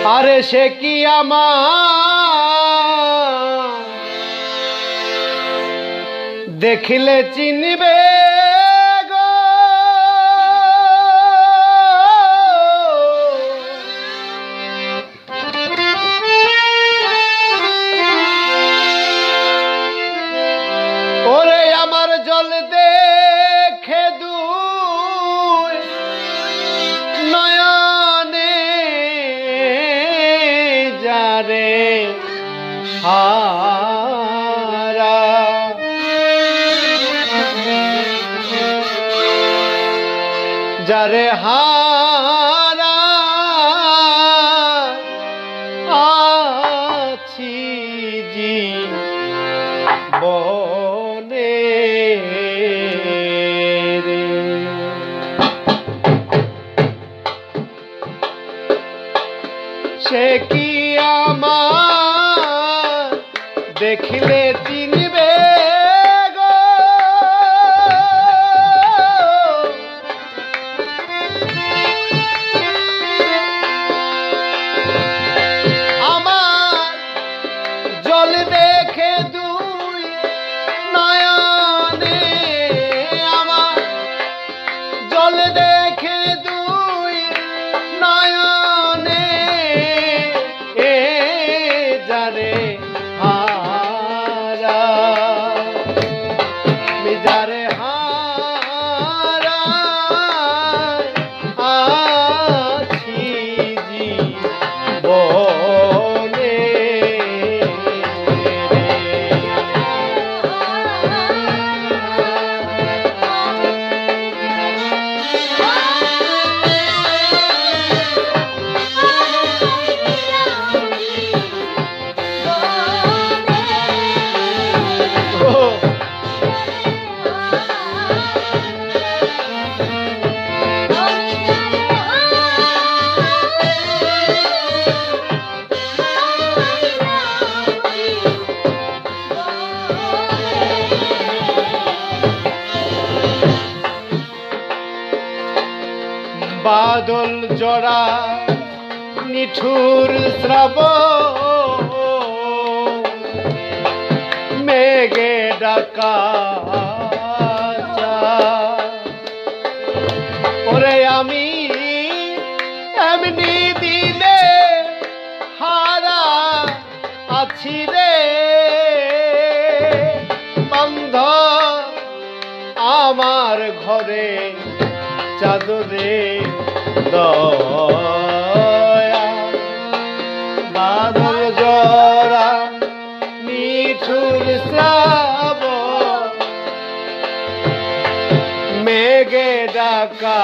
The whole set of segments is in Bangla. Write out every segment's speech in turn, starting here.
আরে সে কি আমার দেখিলে চিনিবে গো, ওরে আমার জল দেখে দুই নয়নে যারে হারা, যারে হারা আছি জীবনে রে। সে কি আমার দেখিলে চিনবে গো, আমার জল দেখে দুই নয়নে, আমার জল দেখে দুই নয়নে এ যারে হারা, যারে হারা আছি জীবনে বাদল জড়া নিঠুর শ্রাবণ, মেঘে ডাকা ওরে আমি এমনি দিনে হারা আছি রে বন্ধ, আমার ঘরে চাদরে দয়া, বাদল জড়া নিঠুর শ্রাবণ, মেঘে ডাকা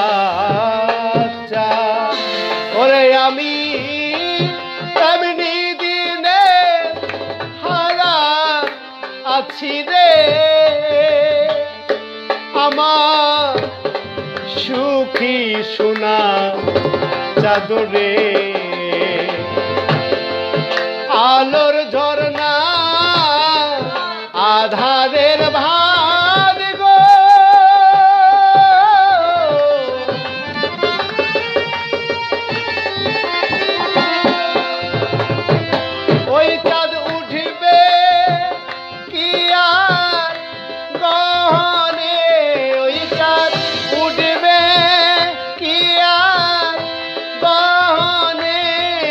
ওরে আমি এমনি দিনে হারা আছি রে, আমার সুখী সোনা চাদরে আলোর ঝরনা আধারের ভার গো, ওই চাঁদ উঠবে কি আর গহনে, ওই চাঁদ উঠবে কি আর গহনে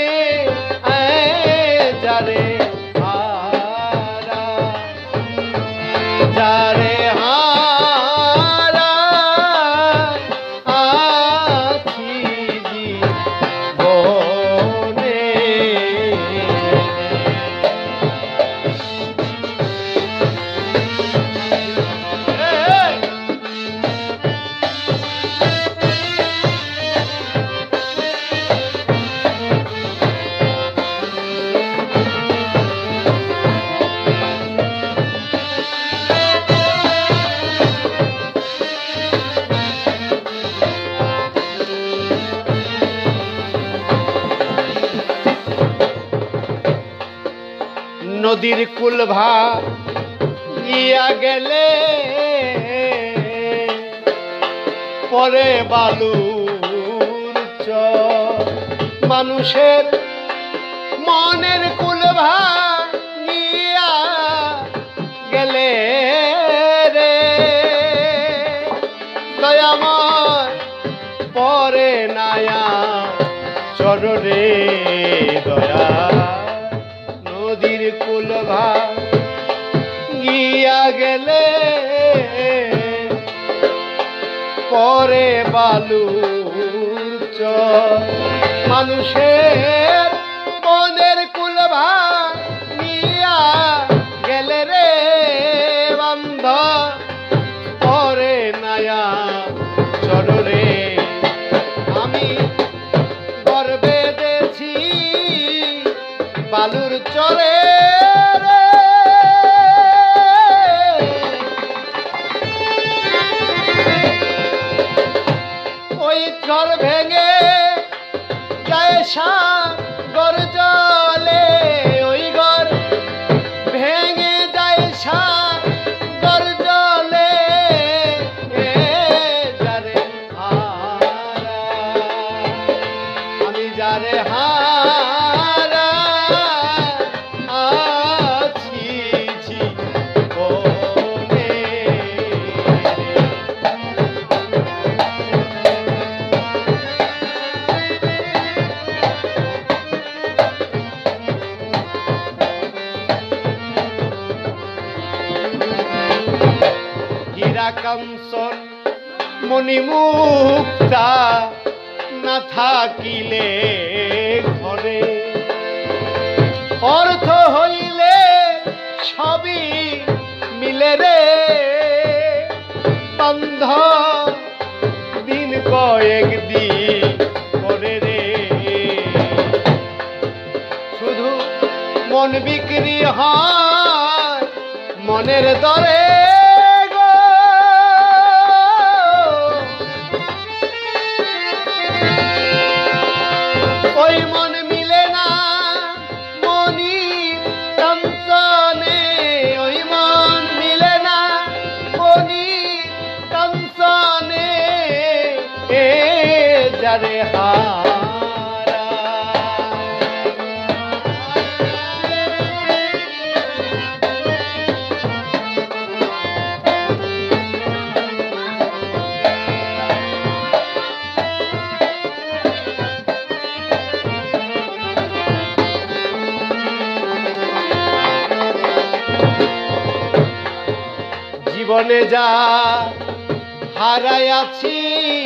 যারে হারা, যারে হারা আছি জীবনে। নদীর কুল ভাইয়া গেলে পরে বালুর চর, মানুষের মনের কুল ভাঙিয়া গেলে রে দয়াময় পরে নায়া চরণে দয়া নদীর কুল ভাঙিয়া গেলে পরে বালুর চর মানুষের মনের কুল ভাঙিয়া গেলে রে বন্ধ পরে নায়া চরণে আমি গর্বে দেছি বালুর চরে রে ওই চর ভেঙে যায় সাগর জলে ওই ঘর ভেঙে যায় সাগর জলে যারে হারা আমি যারে হারা আছি জীবনে হীরা কাঞ্চন মণিমুক্তা না থাকিলে ঘরে অর্থ হইলে সবই মিলে রে বন্ধ দিন কয়েক দিন করে রে শুধু মন বিক্রি হয় মনের দরে ওই মন মিলে না মনি কাঞ্চনে ওই মন মিলে না মনি কাঞ্চনে যারে হারা জীবনে যা হারাইয়াছি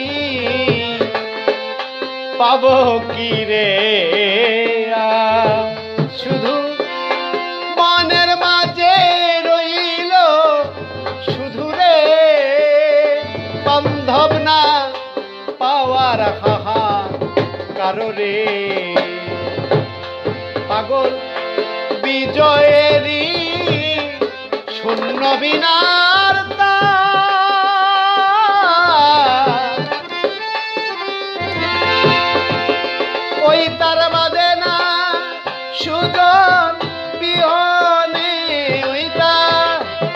পাবো কি রে শুধু মনের মাঝে রইল শুধু রে বান্ধব না পাওয়ার হাহা কারো রে পাগল বিজয়েরই শূন্য বিনার ওই তার বাদে না সুজন বিহনে ওই তার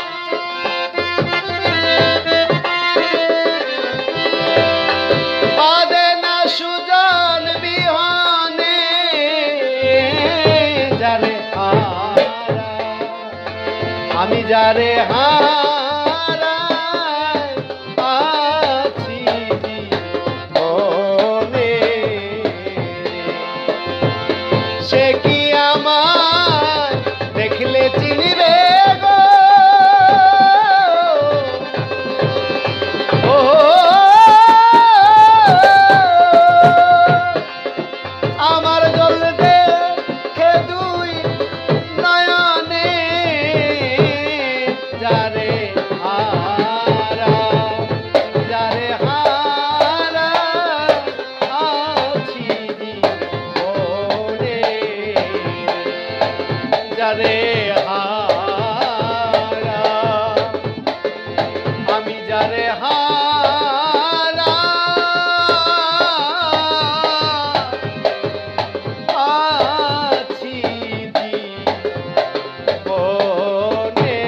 বাদে না সুজন বিহনে যারে আমি যারে হারা আছি জীবনে সে কি আমার দেখলে চিনিবে গো ও আমার জল দেখে দুই নয়নে যারে হারা আছি জীবনে যারে হারা আমি যারে হারা আছি জীবনে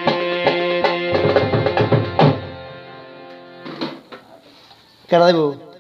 কেডা দেব